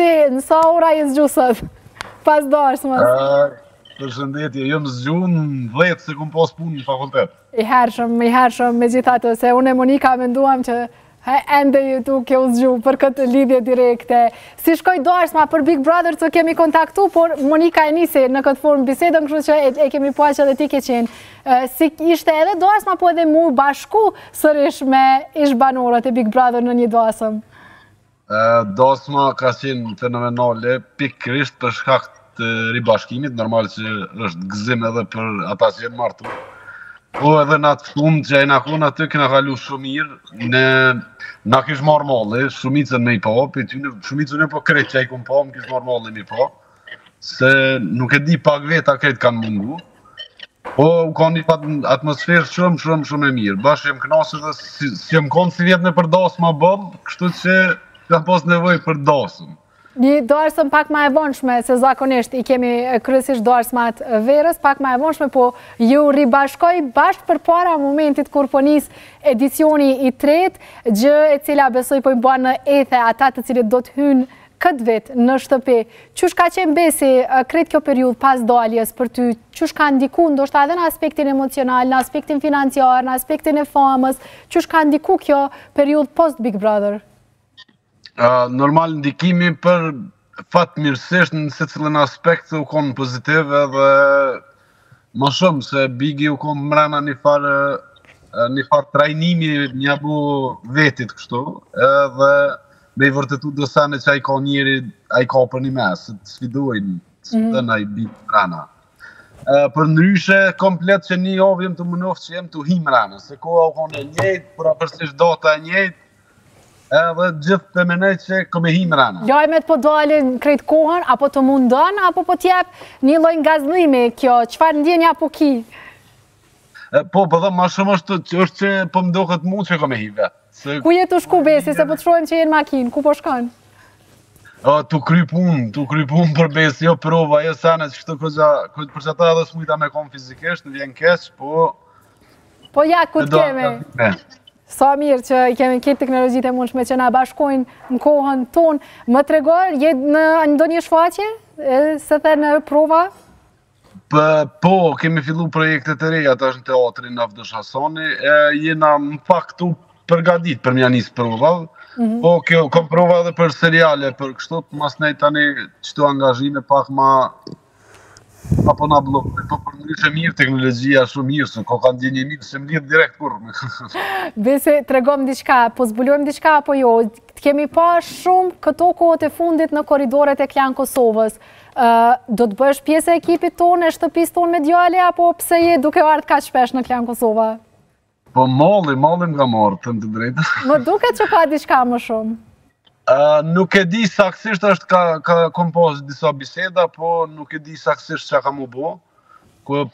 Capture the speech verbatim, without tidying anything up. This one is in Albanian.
di, në sa ora i zgjusët, pas darsmës? Përshëndetje, jëmë zgju në dhjetë se kum pas punë në fakultet. I hershëm, i hershëm me gjithatë, se unë e Monika menduam që ende ju tu ke u zgju për këtë lidhje direkte. Si shkoj darsma për Big Brother të kemi kontaktu, por Monika e nisi në këtë formë bisedën, kështu që e kemi po që edhe ti ke qenë. Si ishte edhe darsma, po edhe mu bashku sërish me ish banorët e Big Brother në një dasëm? Dasma ka qenë fenomenale, pikërisht për shkak të ribashkimit, normal që është gëzim edhe për ata që jenë martu. Po edhe në atë shumë që e në konë aty këna kalu shumë mirë, në na kishë marrë malle, shumicën me i po, për ty në shumicën e po kretë që e këmë po, më kishë marrë malle me i po, se nuk e di pak veta kretë kanë mungu, po u ka një atmosferë shumë, shumë, shumë e mirë. Bashkë jem knasë dhe si jem konë si vjetë në për dasë ma bëmë, kështu që kam pas nevoj për dasëm. Një darsëm pak ma e vonshme, se zakonisht i kemi kryesisht darsmat verës, pak ma e vonshme, po ju ribashkoj bashkë për para momentit kur po nis edicioni i tret, gjë e cila besoj po i bua në ethe ata të cilët do të hynë këtë vetë në shtëpi. Qysh ka qenë besi kretë kjo periudhë pas daljes për ty? Qysh ka ndiku ndoshta edhe në aspektin emocional, në aspektin financiar, në aspektin e famës? Qysh ka ndiku kjo periudhë post Big Brother? Normal ndikimi për fatë mirësisht në se cilën aspekt u konë pozitiv edhe më shumë se Bigi u konë mrena një farë një farë trajnimi një bu vetit kështu edhe me i vërtetu dësane që a i ka njeri a i ka për një mes të sfiduajnë së të në i Bigi mrena. Për ndryshe komplet që një ovë jem të mënof që jem të hi mrena se koha u konë e njejt, për apërsisht data e njejt edhe gjithë të menej që këme hi mrena. Lajmet po dalin krejt kohën, apo të mundon, apo po t'jep një loj ngazlimi kjo, qëfar ndjenja po ki? Po, po dhe ma shumë është që po mdo këtë mund që këme hi vetë. Ku jetu shku besi, se po të shrojmë që jenë makinë, ku po shkanë? Tu kry punë, tu kry punë për besi, jo prova, jo sene që kështë për që ata edhe s'mujta me kom fizikisht, në vjen kesh, po... Po ja, ku t'keme? Sa mirë që kemi këtë teknologjit e mundshme që na bashkojnë në kohën tonë. Më tregoj, je në ndonjë shfaqje? Se the në prova? Po, kemi fillu projektet e reja, ta është në teatrin Avdosh Hasani, jena më pak tu përgadit për mja njësë prova, po kom prova edhe për seriale, për kështu, mas nej tani qëtu angazhime pak ma apo na blokë, po për ndryshe mirë teknologjia shumë mirë, se ko kanë djenje mirë, se më lidhë direkt kur. Bese, tregom diçka, po zbulojmë diçka apo jo, kemi pa shumë këto kohët e fundit në koridoret e Klan Kosovës. Do të bësh pjesë e ekipit tonë, e shtëpis tonë mediale, apo pse je duke ardhë ka shpesh në Klan Kosova? Po malli, malli më ka marrë, të më të drejtë. Më duke që ka diçka më shumë? Nuk e di saksisht është ka kompozit disa biseda, po nuk e di saksisht që ka mu bo.